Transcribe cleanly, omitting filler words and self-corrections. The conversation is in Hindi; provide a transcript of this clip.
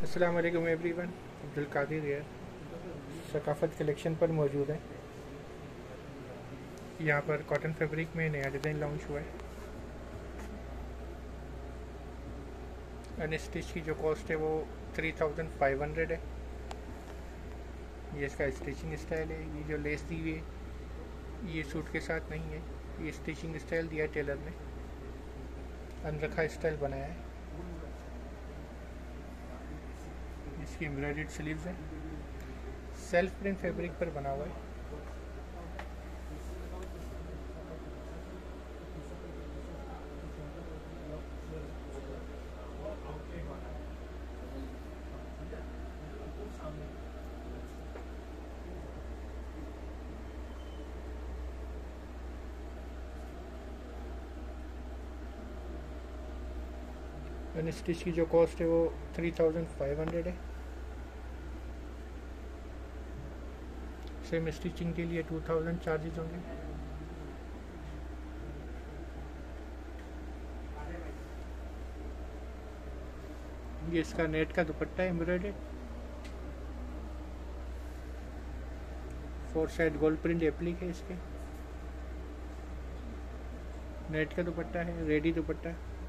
अस्सलाम वालेकुम एवरीवन। अब्दुल कादिर है, सकाफ़त कलेक्शन पर मौजूद है। यहाँ पर कॉटन फैब्रिक में नया डिज़ाइन लॉन्च हुआ है। अनस्टिच की जो कॉस्ट है वो 3500 है। ये इसका स्टिचिंग स्टाइल है। ये जो लेस दी हुई है ये सूट के साथ नहीं है, ये स्टिचिंग स्टाइल दिया है टेलर ने, अनरखा स्टाइल बनाया है। इसकी एम्ब्रॉयडर्ड स्लीव्स है, सेल्फ प्रिंट फैब्रिक पर बना हुआ है। अनस्टिच की जो कॉस्ट है वो 3500 है। सेम स्टिचिंग के लिए 2000 चार्जेज होंगे। ये इसका नेट का दुपट्टा है embroidered, 4 side gold print applique है इसके। नेट का दुपट्टा है, रेडी दुपट्टा।